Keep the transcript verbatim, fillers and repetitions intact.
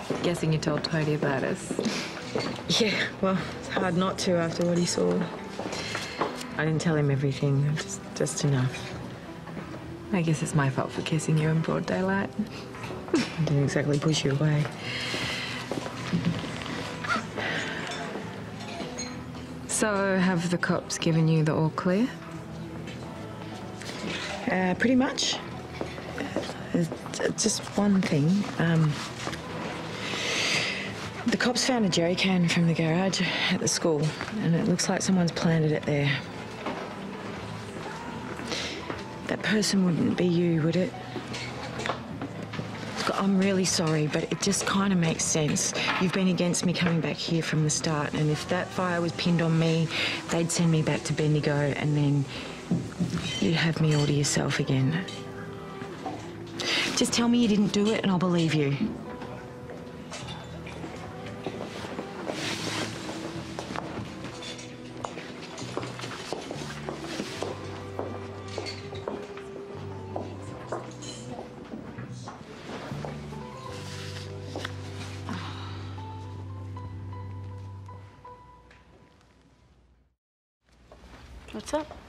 Guessing you told Tony about us. Yeah, well, it's hard not to after what he saw. I didn't tell him everything, just, just enough. I guess it's my fault for kissing you in broad daylight. I didn't exactly push you away. So, have the cops given you the all clear? Uh, pretty much. Uh, just one thing. Um, the cops found a jerry can from the garage at the school, and it looks like someone's planted it there. That person wouldn't be you, would it? Look, I'm really sorry, but it just kind of makes sense. You've been against me coming back here from the start, and if that fire was pinned on me, they'd send me back to Bendigo, and then you'd have me all to yourself again. Just tell me you didn't do it, and I'll believe you. What's up?